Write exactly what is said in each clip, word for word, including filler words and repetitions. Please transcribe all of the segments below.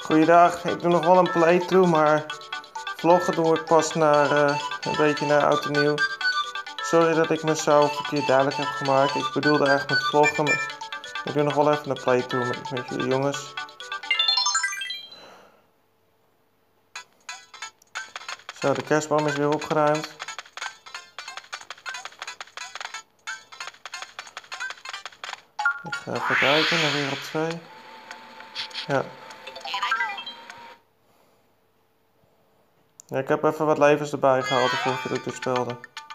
Goeiedag, ik doe nog wel een playthrough, maar vloggen doe ik pas naar uh, een beetje naar oud en nieuw. Sorry dat ik mezelf verkeerd duidelijk heb gemaakt. Ik bedoelde echt met vloggen. Ik doe nog wel even een playthrough met, met jullie jongens. Zo, de kerstboom is weer opgeruimd. Ik ga even kijken naar wereld twee. Ja. Ja, ik heb even wat levens erbij gehaald de vorige keer dat ik dit speelde.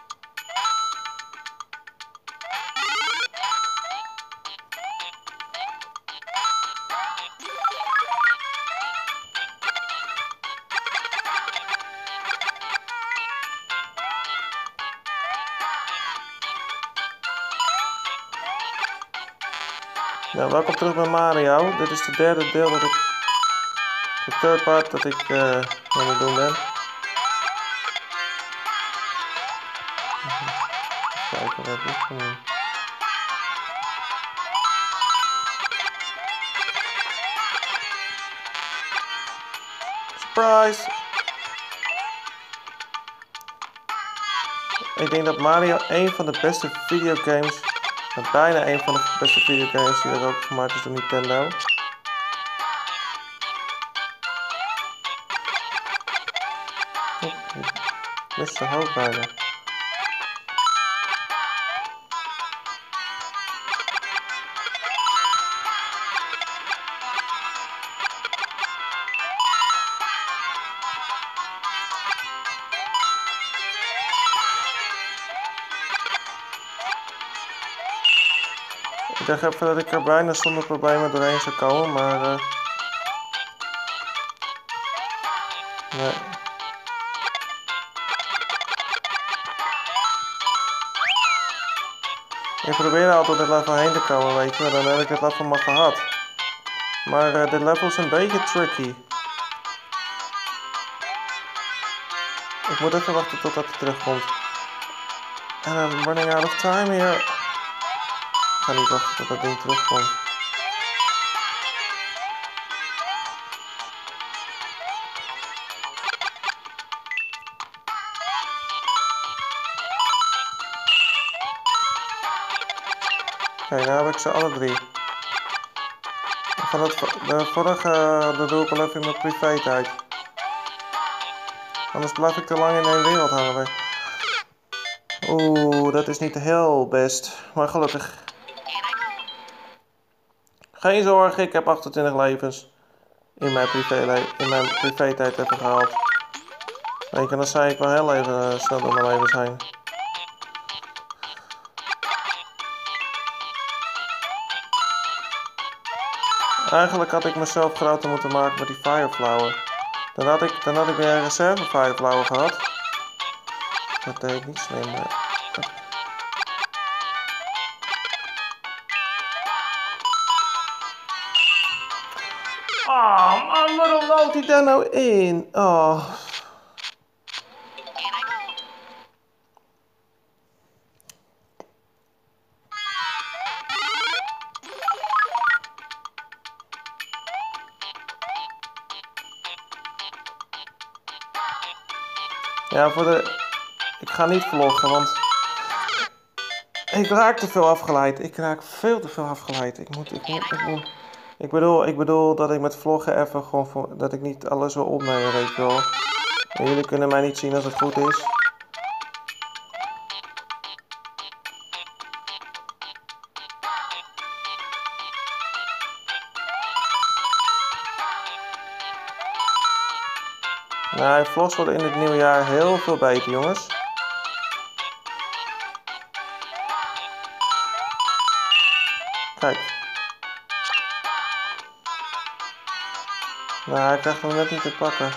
Nou, welkom terug bij Mario. Dit is de derde deel dat ik... De third part dat ik uh, aan het doen ben. Even kijken wat ik kan doen. Surprise! Ik denk dat Mario een van de beste videogames, bijna een van de beste videogames die er ook gemaakt is door Nintendo. Oh, ik mis de hoofd bijna. Ik dacht even dat ik er bijna zonder problemen doorheen zou komen, maar uh, nee. Ik probeerde altijd dit level heen te komen, weet je, maar dan heb ik het level maar gehad. Maar uh, dit level is een beetje tricky. Ik moet even wachten totdat hij terugkomt. En I'm running out of time here. Ik ga niet wachten tot dat ding terugkomt. Kijk, nou heb ik ze alle drie. Van het, de vorige, dat doe ik al even in mijn privé tijd. Anders blijf ik te lang in één wereld hangen. Oeh, dat is niet heel best. Maar gelukkig. Geen zorgen, ik heb achtentwintig levens. In mijn privé, in mijn privé tijd even gehaald. Weet je, dan zei ik wel heel even uh, snel door mijn levens heen. Eigenlijk had ik mezelf groter moeten maken met die Fireflower. Dan had ik, dan had ik weer een reserve Fireflower gehad. Dat deed ik niet slim. Maar... Oh man, waarom loopt hij daar nou in? Oh. Ja, voor de... Ik ga niet vloggen, want... Ik raak te veel afgeleid. Ik raak veel te veel afgeleid. Ik moet... Ik, moet, ik, moet... ik, bedoel, ik bedoel dat ik met vloggen even gewoon... Voor, dat ik niet alles wil opnemen, weet je wel. En jullie kunnen mij niet zien als het goed is. Nou, vlogs worden in het nieuwe jaar heel veel beter, jongens. Kijk. Nou, hij krijgt hem net niet te pakken.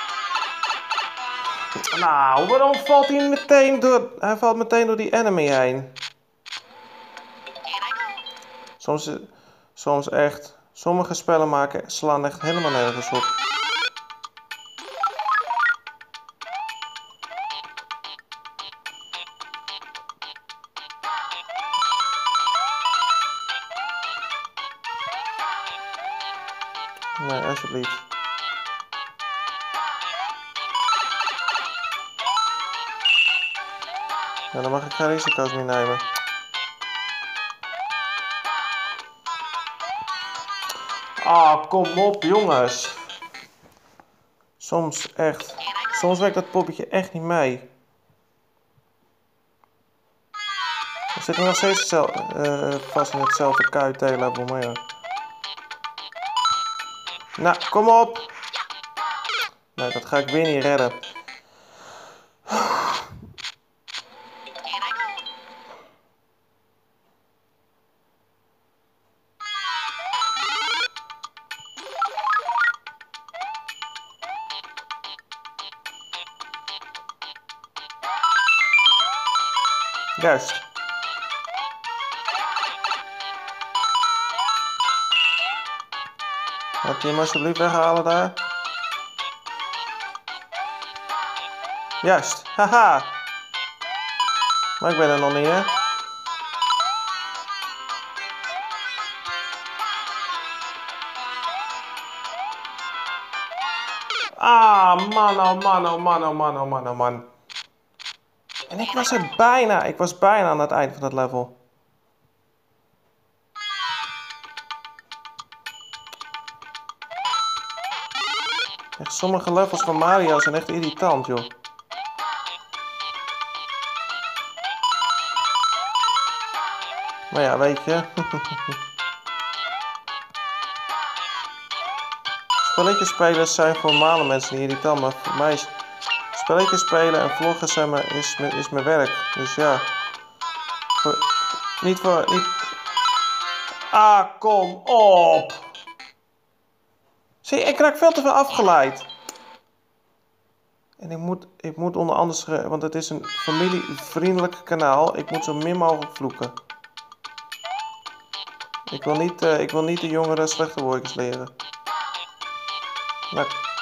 Nou, waarom valt hij meteen door... Hij valt meteen door die enemy heen. Soms, soms echt... Sommige spellen maken, slaan echt helemaal nergens op. Nee, alsjeblieft. Ja, dan mag ik geen risico's meer nemen. Ah, kom op jongens. Soms echt. Soms werkt dat poppetje echt niet mee. We zitten nog steeds uh, vast in hetzelfde K U T-level, maar ja. Nou, kom op. Nee, dat ga ik weer niet redden. Juist. Laat je hem alsjeblieft weghalen daar. Juist. Haha. Maar ik ben er nog niet, hè. Ah, man, oh man, oh man, oh man, oh man, oh man. En ik was er bijna. Ik was bijna aan het eind van dat level. Echt, sommige levels van Mario zijn echt irritant, joh. Maar ja, weet je. Spelletjes spelen zijn voor normale mensen niet irritant, maar voor mij is spelletjes spelen en vloggen zijn maar, is, is mijn werk. Dus ja. Voor, niet voor... Niet... Ah, kom op! Zie, ik raak veel te veel afgeleid. En ik moet, ik moet onder andere, want het is een familievriendelijk kanaal, ik moet zo min mogelijk vloeken. Ik wil niet, uh, ik wil niet de jongeren slechte woordjes leren. Nou.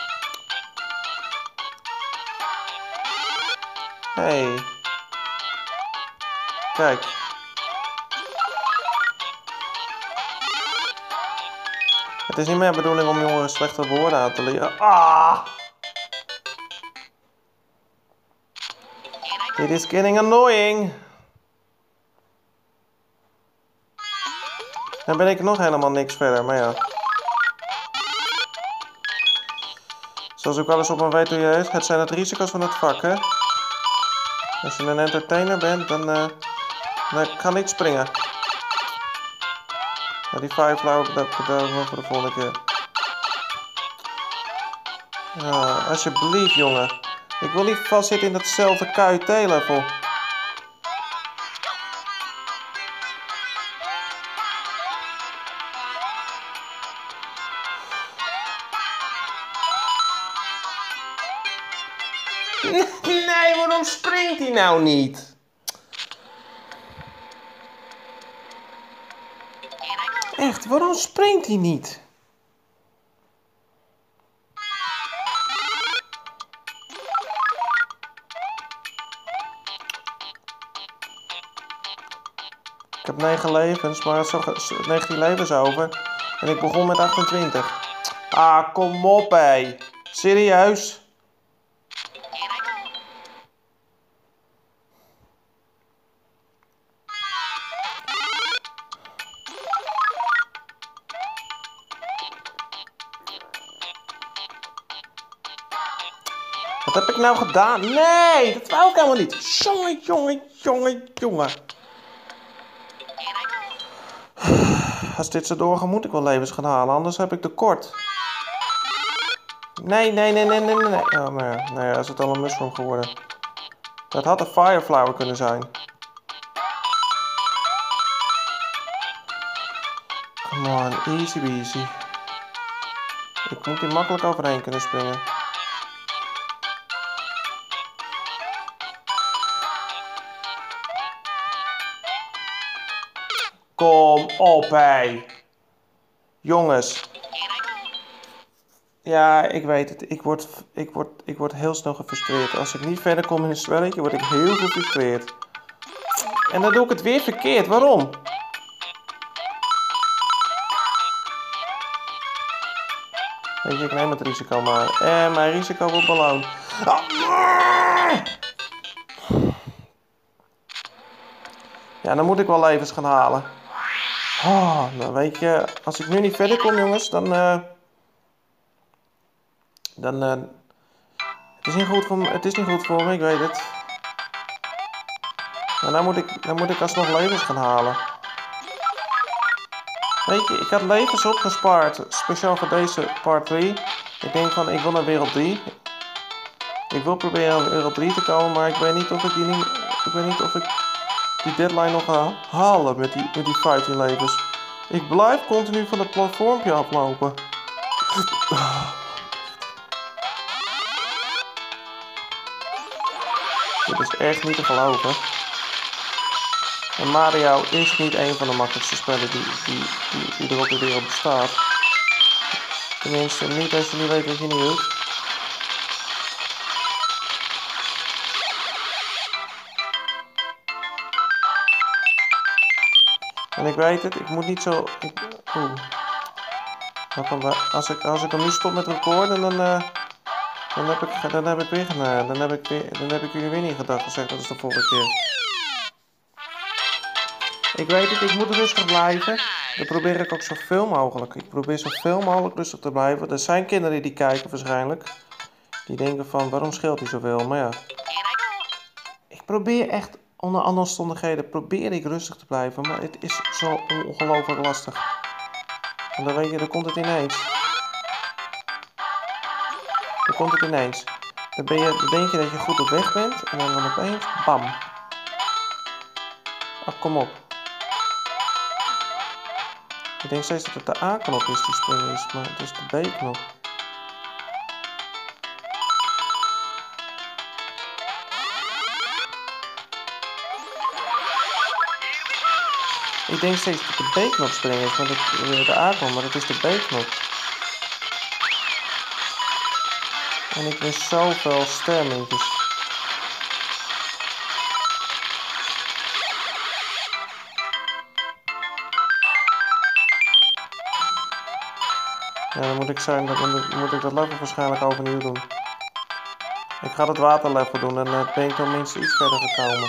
Hey. Kijk. Het is niet meer de bedoeling om jongeren slechte woorden aan te leren. Ah! Dit is getting annoying. Dan ben ik nog helemaal niks verder, maar ja. Zoals ik wel eens op mijn weet hoe je heet, het zijn het risico's van het vak, hè. Als je een entertainer bent, dan, uh, dan kan ik springen. Ja, die fireflower bedoel ik wel voor de volgende keer. Ja, alsjeblieft, jongen. Ik wil niet vastzitten in datzelfde K U T-level. Nee, waarom springt hij nou niet? Echt, waarom springt hij niet? Ik heb negen levens, maar het is negentien levens over. En ik begon met achtentwintig. Ah, kom op, hé. Serieus? Wat heb ik nou gedaan? Nee, dat wou ik helemaal niet. Jongen, jongen, jongen, jongen. Als dit zo doorgaat, moet ik wel levens gaan halen, anders heb ik tekort. Nee, nee, nee, nee, nee, nee. Oh, maar nee, is het al een mushroom geworden. Dat had een fireflower kunnen zijn. Come on, easy peasy. Ik moet hier makkelijk overheen kunnen springen. Kom op, hé. Jongens. Ja, ik weet het. Ik word, ik, word, ik word heel snel gefrustreerd. Als ik niet verder kom in een spelletje, word ik heel gefrustreerd. En dan doe ik het weer verkeerd. Waarom? Weet je, ik neem het risico maar. En mijn risico wordt beloond. Ah. Ja, dan moet ik wel levens gaan halen. Oh, nou weet je, als ik nu niet verder kom, jongens, dan... Uh, dan... Uh, het is niet goed voor me, het is niet goed voor me, ik weet het. Maar nou moet ik, nou moet ik alsnog levens gaan halen. Weet je, ik had levens opgespaard, speciaal voor deze part drie. Ik denk van, ik wil naar wereld drie. Ik wil proberen naar wereld drie te komen, maar ik weet niet of ik die niet... Ik weet niet of ik die deadline nog ga halen met die, met die vijftien levens. Ik blijf continu van het platformpje aflopen. Dit is echt niet te geloven. En Mario is niet een van de makkelijkste spellen die, die, die, die er op de wereld bestaat. Tenminste, niet als je niet weet wat je niet doet. En ik weet het, ik moet niet zo... Ik, oeh. Als ik, als ik hem nu stop met recorden, dan, uh, dan, heb ik, dan heb ik weer gedaan. Dan heb ik, weer, dan heb ik jullie weer niet gedacht gezegd, dat is de volgende keer. Ik weet het, ik moet rustig blijven. Dat probeer ik ook zoveel mogelijk. Ik probeer zoveel mogelijk rustig te blijven. Er zijn kinderen die kijken waarschijnlijk. Die denken van, waarom scheelt hij zoveel? Maar ja. Ik probeer echt, onder andere omstandigheden, probeer ik rustig te blijven. Maar het is zo ongelooflijk lastig. En dan weet je, dan komt het ineens. Dan komt het ineens. Dan, ben je, dan denk je dat je goed op weg bent. En dan, dan opeens, bam. Ah, kom op. Ik denk steeds dat het de A-knop is die springen is, maar het is de B-knop. Ik denk steeds dat de B-knop springen is, maar dat, de A-knop, maar dat is de B-knop. En ik mis zoveel stermintjes. Ja, dan moet ik, zijn, dan moet ik dat level waarschijnlijk overnieuw doen. Ik ga het waterlevel doen en dan ben ik tenminste iets verder gekomen.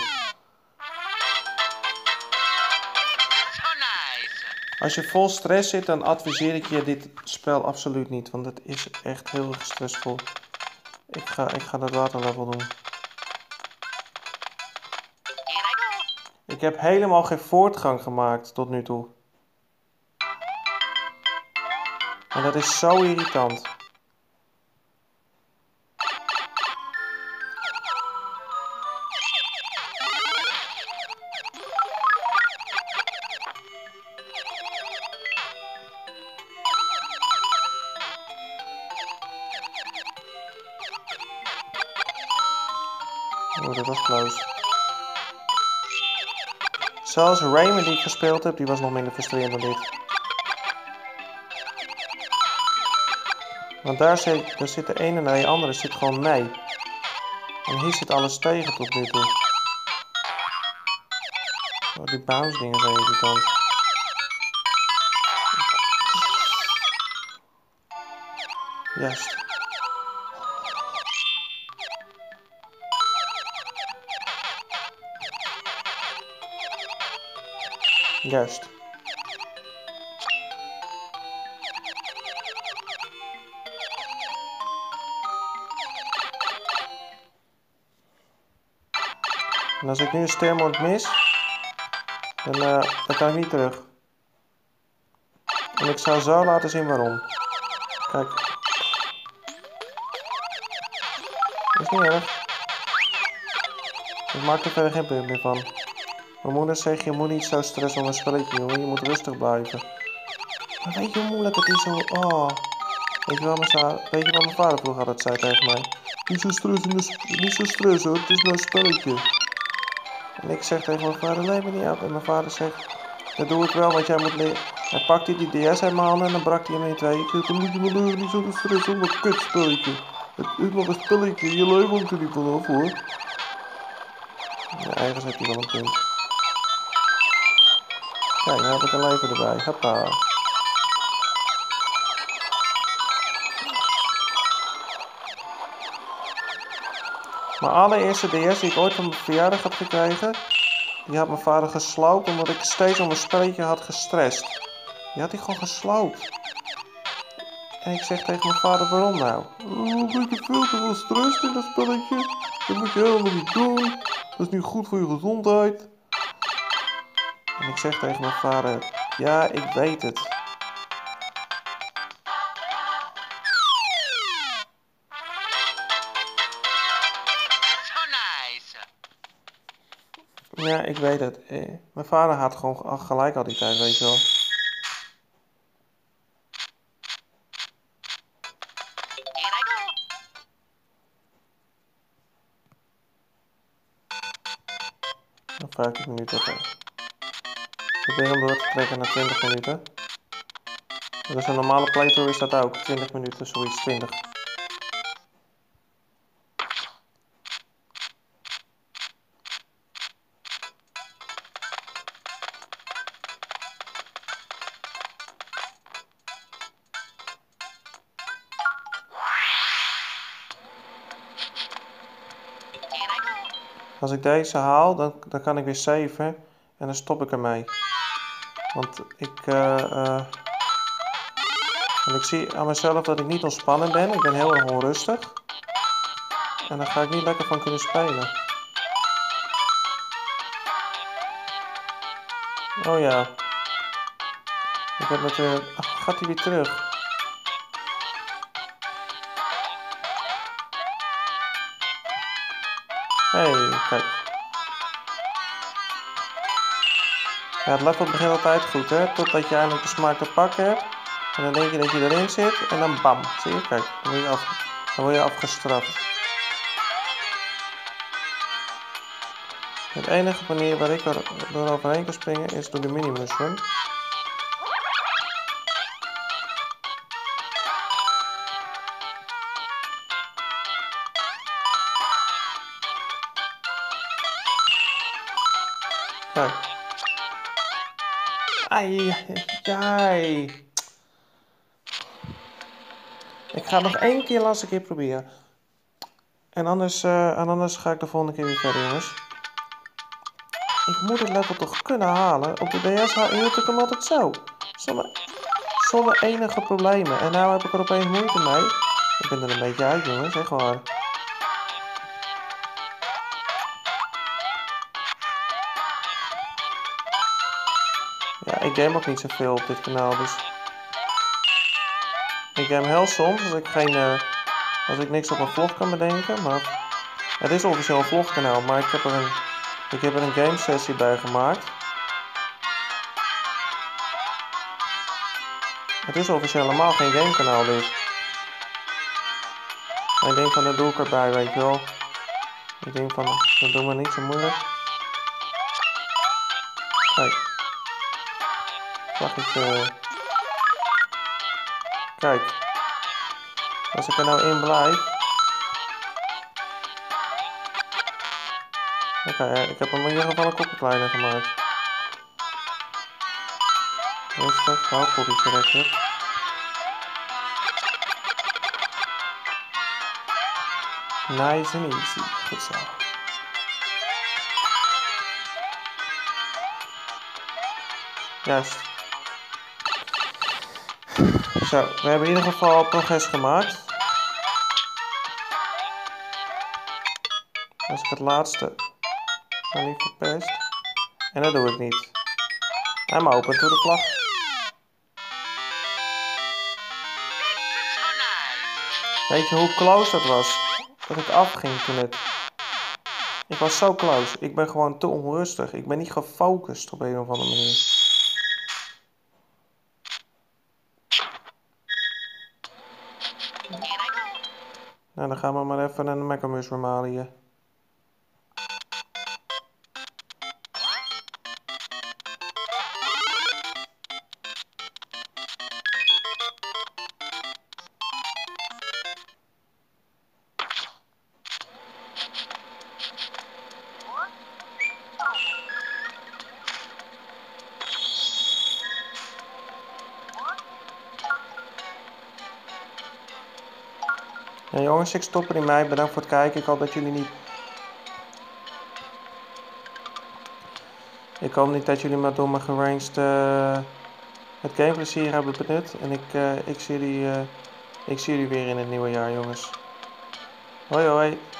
Als je vol stress zit, dan adviseer ik je dit spel absoluut niet, want het is echt heel erg stressvol. Ik ga, ik ga dat waterlevel doen. Ik heb helemaal geen voortgang gemaakt tot nu toe. En dat is zo irritant. Oh, dat was close. Zelfs Rayman die ik gespeeld heb, die was nog minder frustrerend dan dit. Want daar zit, daar zit de ene en de andere zit gewoon mee. En hier zit alles tegen tot nu toe. Oh, die bounce dingen zijn irritant. Juist. Juist. En als ik nu een stermond mis, dan, uh, dan kan ik niet terug. En ik zou zo laten zien waarom. Kijk. Dat is niet erg. Ik maak er verder geen punt meer van. Mijn moeder zegt, je moet niet zo stressen om een spelletje, jongen. Je moet rustig blijven. Maar weet je hoe moeilijk het is? Zo, oh. Weet je wat mijn, weet je wat mijn vader vroeger altijd zei tegen mij? Niet zo stressen, niet zo stressen hoor, het is maar een spelletje. En ik zeg tegen mijn vader, leef me niet af. En mijn vader zegt, dat doe ik wel, want jij moet leren. Hij pakte die D S uit mijn handen en dan brak hij hem in twee. Ik zeg, dan moet je me leren niet zo te stressen om een kutspelletje. Het is nog een spelletje, je leven hangt er niet vanaf hoor. Ja, eigenlijk heeft hij wel een punt. Kijk, nu heb ik een leven erbij. Hoppa. Mijn allereerste D S die ik ooit van mijn verjaardag had gekregen, Die had mijn vader gesloopt omdat ik steeds om een spelletje had gestrest. Die had hij gewoon gesloopt. En ik zeg tegen mijn vader, waarom nou? Oh, ik heb veel te veel stress in dat spelletje. Dat moet je helemaal niet doen. Dat is niet goed voor je gezondheid. En ik zeg tegen mijn vader, ja, ik weet het. Ja, ik weet het. Eh, mijn vader had gewoon gelijk al die tijd, weet je wel. Nog vijftien minuten. Oké. Ik probeer hem door te trekken naar twintig minuten. Dus een normale playthrough is dat ook. twintig minuten, zoiets, twintig. Als ik deze haal, dan, dan kan ik weer saven en dan stop ik ermee. Want ik, uh, uh, want ik zie aan mezelf dat ik niet ontspannen ben. Ik ben heel erg onrustig. En daar ga ik niet lekker van kunnen spelen. Oh ja. Ik heb het weer... Ach, gaat hij weer terug? Hé, hey, kijk. Ja, het level begint altijd goed, hè. Totdat je eindelijk de smaak te pakken hebt. En dan denk je dat je erin zit. En dan bam. Zie je? Kijk. Dan word je, af, dan word je afgestraft. Het enige manier waar ik er door overheen kan springen is door de mini-mushroom. Kijk. Ai, ai. Ik ga het nog één keer, laatste keer proberen. En anders, uh, en anders ga ik de volgende keer weer verder, jongens. Ik moet het level toch kunnen halen. Op de D S hield ik hem altijd zo. Zonder, zonder enige problemen. En nu heb ik er opeens moeite mee. Ik ben er een beetje uit, jongens. Echt waar. Ja, ik game ook niet zoveel op dit kanaal, dus... Ik game heel soms als ik, geen, uh, als ik niks op een vlog kan bedenken, maar... Het is officieel een vlogkanaal, maar ik heb er een, ik heb er een game sessie bij gemaakt. Het is officieel helemaal geen gamekanaal dit. Maar ik denk van, dat doe ik erbij, weet je wel. Ik denk van, dat doen we niet zo moeilijk. Kijk. Zag ik... Uh... Kijk. Als ik er nou in blijf... Oké, okay, ik heb hem in ieder geval een kopje kleiner gemaakt. Rustig, hou kopje lekker. Nice and easy. Goed zo. Juist. Zo, we hebben in ieder geval progress gemaakt. Als ik het laatste maar niet verpest. En dat doe ik niet. I'm open to the vlag. Weet je hoe close dat was? Dat ik afging toen het... Ik was zo close. Ik ben gewoon te onrustig. Ik ben niet gefocust op een of andere manier. Nou, dan gaan we maar even een Mecha Mushroom halen hier. Ja, jongens, ik stop er in mij. Bedankt voor het kijken. Ik hoop dat jullie niet... Ik hoop niet dat jullie maar door mijn geranged uh, het gameplezier hebben benut. En ik, uh, ik, zie jullie, uh, ik zie jullie weer in het nieuwe jaar, jongens. Hoi hoi.